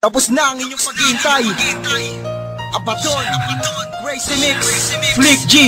Tapos na ang inyong paghihintay. Abaton, Crazy Mix, Flick G,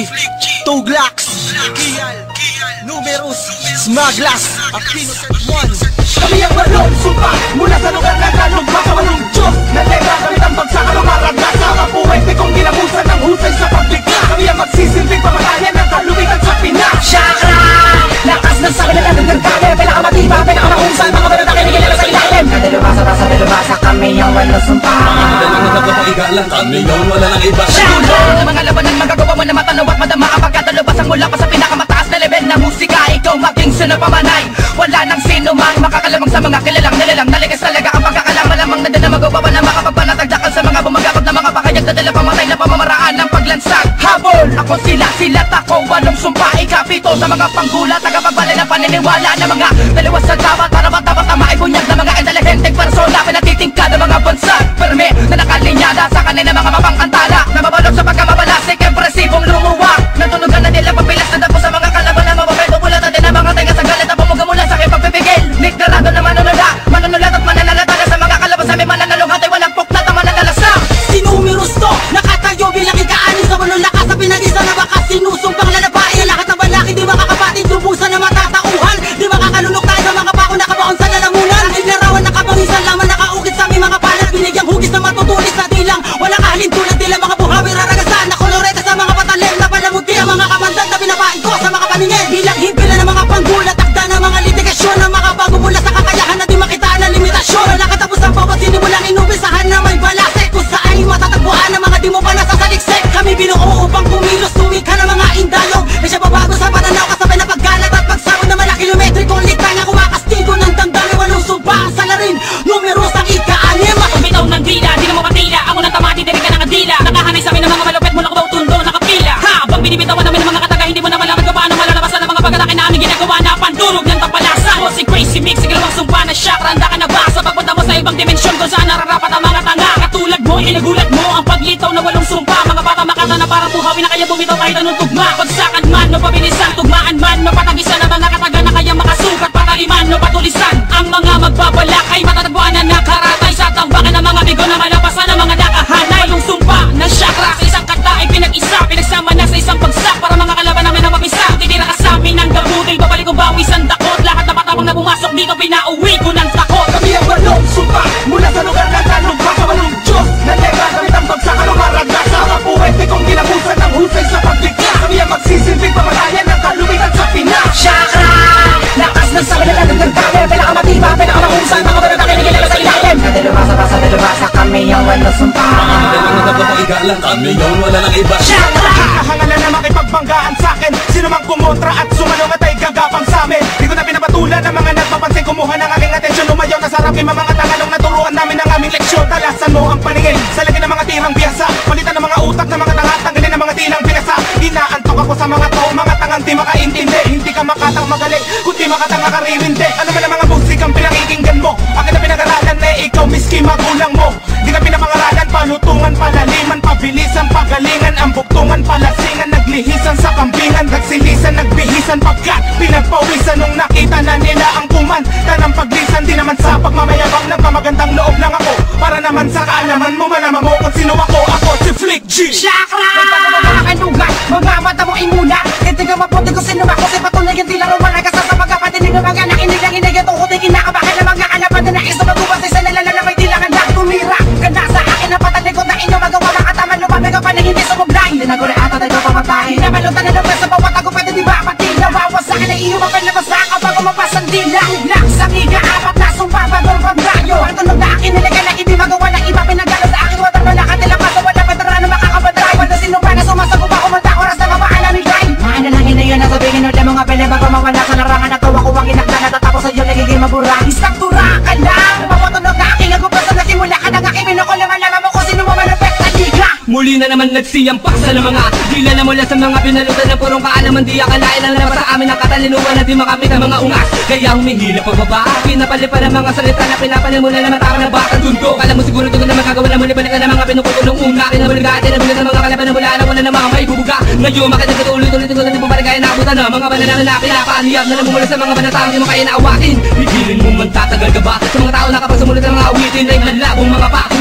Tuglax, Kial, Numerous, Smaglas, Aquino Set 1. Kami ang walong sumpa mula sa lugar na kalugma sa walong Diyos na teka kami tambag sa kalumaragla sa mga puwente kong ginabusan ng husay sa paglikha. Kami ang magsisilbing pamatayan ng kalumitan sa Pinas. Chakra! Lakas ng sabi na natin ng kami pinakamatiba, pinakamahusay, mga banatake nagilala sa ilalim. Kadalubasa kami ang walong sumpa. Dalang nagpapaigalan kami yung wala ng iba. Chakra! Ang mga labanan magagawa mo na matanaw at madama kapag kadalubasang mula pa sa pinakamataas na level na musika. Ikaw maging sinapamanay, wala nang sino mang makakalamang sa mga kilalang nilalang. Naligas talaga ang pagkakalang malamang na na magawa pa na makapagpanatagdakan sa mga bumagabag na mga pakayag na dala pamatay na pamamaraan ng paglansag. Habol! Ako silat ako, walong sumpa, ikapito sa mga panggulat, tagapagbalay na paniniwala na mga dalawa sa dapat para matapat na maibunyag na mga intelihenteng persona pinatitingkad ng mga bansa. Perme na nakalinyada sa kanina mga mapangkantala na mabalog sa pagkamabalasik, impresibong lumuwak. Natunugan na nila papilas na dapo sa mga kalaban na mababay bubulatan din ang mga tenga sa galit na pumuga mula sa aking pagpipigil. Ligdarado na manunulat at mananalataga sa mga kalaban sa may mananalong hatay walang puklat ang mananalasa. Sinumeros to, nakatayo bilang ikaanin sa walong lakas sa pinag-isa na baka sinusumpang lalabain. Lahat ng balaki di makakapatid, lubusan na matatauhan. Di makakalunok tayo sa mga pako nakabaon sa lalamunan. Naglarawan nakabangisan laman nakaukit sa aming mga palat. Binigyang hugis na matutulis na dilang walang kahalin tulad nila mga buhawi raragasan na kolorete sa mga patalim na palamuti ang mga kamandan na binabain ko sa mga paningin. Bilang hibila ng mga panggulat, takda ng mga litigasyon na makabago mula sa kakayahan na di makitaan na limitasyon. Wala katapos ang bawat sinimulang inubisahan na may balase kung saan matatagpuan ng mga di mo pa nasasaliksik. Kami binuo upang kumilos, tumika ng mga indalog. May siya babago sa pananaw kasabay na paggalat at pagsabog ng mga kilometrikong liktang na kumakastigo ng damdamin. Walong sumpa ang salarin, numeros ang ika-anim. Kung bitaw ng dila, di na mo patila. Ako ng tamati, di rin ka ng adila. Nakahanay sa amin ng mga malupit mula kabaw tundo, nakapila. Habang binibitawan namin ng mga kataga, hindi mo na malaman kung paano malalabasan ng mga pagkatake namin ginagawa na pandurog ng tapalasa. Ako si Crazy Mix, ikalawang sumpa na chakra. Handa ka na ba sa pagpunta mo sa ibang dimensyon kung saan nararapat ang mga tanga? Katulad mo, inagulat mo ang paglitaw na walong sumpa. Mga bata makata na parang buhawi na kaya bumitaw kahit anong tugma. Pagsakan man o pabilisan, tugmaan man o patagisan ng mga kataga na kaya makasukat, pataliman o patulisan. Ang mga magbabalak ay matatagpuan na nakaratay sa tambakan ng mga bigo na malapasan ng mga nakahanay. Walong sumpa na chakra sa isang kata ay pinag-isa, pinagsama na sa isang bagsak para mga kalaban namin ang mapisa. Titira ka sa amin ng gabutil, babalik ko bawi sa dakot. Lahat na patapang na pumasok dito pinauwi ko ng takot. Kami ang walong sumpa mula sa lugar na kalugma sa walong Diyos na teka kami tambag sa kalumaragla sa mga puwente kong ginabusan ng husay sa paglikha. Kami ang magsisilbing pamatayan ng kalumitan sa Pinas. Chakra! Lakas ng sabi na natin ng kami pinakamatiba, pinakamahusay, mga banatake nagilala sa ilalim. Kadalubasa kami ang walong sumpa. Dalang nagpapaigalan kami yung wala ng iba. Chakra! Kahangalan na makipagbanggaan sa'kin. Sino mang kumontra at sumalong at ay gagapang sa'min. Di ko na pinapatulan ng mga nagpapansin, kumuha ng aking atensyon. Umayaw na sarap yung mga tanganong naturuan namin ng aming leksyon. Talasan mo ang paningin sa lagi ng mga tirang biyasa. Palitan ng mga utak ng mga tanga, tanggalin ng mga tilang pinasa. Inaantok ako sa mga tao, mga tangang di makaintindi. Hindi ka makatang magaling, kundi makatang karirindi. Ano man ang mga musikang pinakikinggan mo? Akin na pinag-aralan na ikaw miski magulang mo. Di ka pinapangaralan, palutungan, palaliman, pabilisan, pagalingan, ang buktungan, palasingan, naglihisan sa kambingan, nagsilisan, nagbihisan, pagkat pinagpawisan nung nakita na nila ang kuman. Tanang paglisan, di naman sa pagmamayabang ng pamagandang loob lang ako. Para naman sa kaalaman mo, malaman mo kung sino ako. Ako si Flick G. Chakra! Nagbago mo mga kanugan, mga mata mo imuna. Hindi ka maputi kung sino ako, si patunay hindi lang wala ka sa pagkapatinig ng mga nakinig lang inigit. Tukot ay kinakabahan ng mga alaman na nais na magubasay sa lalala may dilangan na tumira. Ganda sa akin na patalikod na inyo magawa ng kataman. Lumamig ka pa na hindi sumublay. Hindi na guri ata tayo pamatay. Nabalutan na naman sa bawat ako pwede di ba pati. Nawawas sa akin na iyo mapalabasa ka bago mapasan dila. Lang sa miga apat na sumpa bagong pagdayo. Ang tunog na akin niliga na hindi magawa ng iba. Pinagalo sa akin water na nakatila pa. Wala veterano makakabadray. Wala sino pa na sumasagot pa kumanta oras na mapaalam ni Jai. Maanalangin na yun na sabihin ulit mga pele bago mawala sa larangan. Natawa ko ang inakda na tatapos sa iyo nagiging mabura. Isang tura ka lang. Napapatunog na aking agupasa na simula ka ng aking minukol naman naman mo kung sino mo manapet na liga. Muli na naman nagsiyampak sa mga dila na mula sa mga pinalutan na purong kaalaman. Di akalain lang naman sa amin ang katalinuhan na di makamit ang mga ungas. Kaya humihila pababa, pinapalipan ang mga salita na pinapanin mo na naman tama na baka dundo. Kala mo siguro ito na magagawa na muli balik na mga pinukulong una. Kinabaligatin na muli ng mga kalaban na mula na wala na mga may bubuga. Ngayon makita ulit-ulit ko na di bumalik kaya naabutan na mga banana na pinapaaniyap na namumula sa mga banatang di mo kaya naawatin. Higilin mo man tatagal ka ba sa mga tao na kapag sumulit ng mga awitin ay malabong mga pa.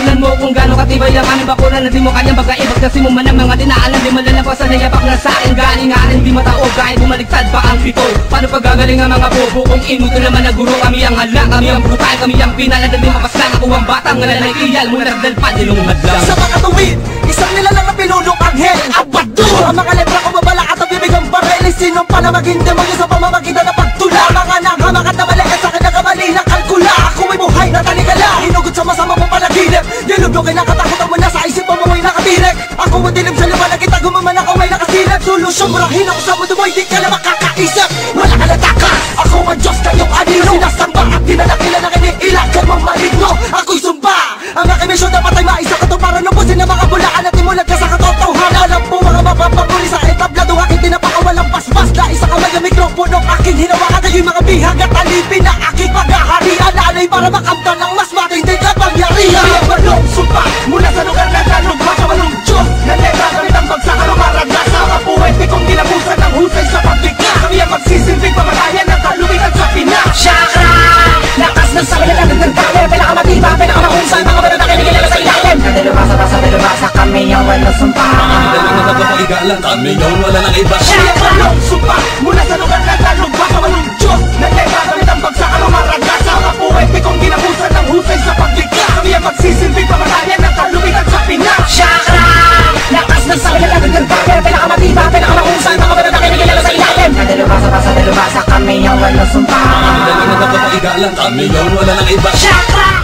ang aming bakura na di mo kanyang bagaibag. Kasi mo man ang mga dinaalan, di malalampasan na yapak na sa akin galinganan. Di mataog kahit bumaligtad pa ang pito. Paano pagagaling ang mga bobo kung inuto naman na guro? Kami ang hala, kami ang brutal, kami ang pinalad na di mapaslang. Ako ang batang ngalanay iyal mula nagdalpad nilong madlang. Sa mga tuwid, isang nilalang na pinulong anghel Abador! Ang mga letra ko mabala at ang bibig ang barel. Sinong pa na maging demonyo sa pamamagitan ng pagtula? Mga nanghamak at namalikat sa akin na kamali na kalkula. Ako may buhay na talikala, hinugot sa masama mong panaginip. Dilubyo kay nakatakutan mo na sa isip mo mo'y nakatirek. Ako madilim sa liwanag, itago mo man ako may nakasilip. Solusyon murahin ako sa mundo mo, hindi ka na makakaisip. Wala ka na takas, ako ang Diyos kayong anino. Sinasamba at dinadakila na kiniilag ka mong maligno. Ako'y sumba, ang aking misyon dapat ay maisa ka to para lubusin ang mga bulaan at imulat ka sa katotohanan. Alam po mga mapapapuli sa etablado aking tinapakawalang paspas. Na isa kamay ang mikropono aking hinawakan ay yung mga bihag at alipin na aking paghaharian. Alay para makamtan ng mas matinding kapangyarihan. Kami ang walong sumpa mula sa lugar na talugma sa walong Diyos na negra gamit ang bagsakan o maraglas. Sa mga puwete kong dinabusan ng husay sa paglikha. Kami ang magsisilbing pamatayan ng kaluwitan sa Pinas. Chakra! Lakas ng sabi na nagdagdagdami. Pinakamatiba, pinakamahusay. Mga balot na kinikilala sa ilalim. Nadalubasa kami ang walang sumpa. Dalang nagpapaigalan, kami yun, wala nang iba. Kami ang walong sumpa mula sa lugar na talugma sa walong Diyos na negra gamit ang bagsakan o maraglas. Sa mga puwete kong dinabusan ng husay sa paglikha. Kami ang magsisilbing pamatayan ng kaluwitan sa Pinas. Chakra! Lakas ng sabi na nagdagdagdami. Pinakamatiba, pinakamahusay. Mga balot na kinikilala sa ilalim. Nadalubasa kami ang walang sumpa. Dalang nagpapaigalan, kami yun, wala nang iba. Chakra!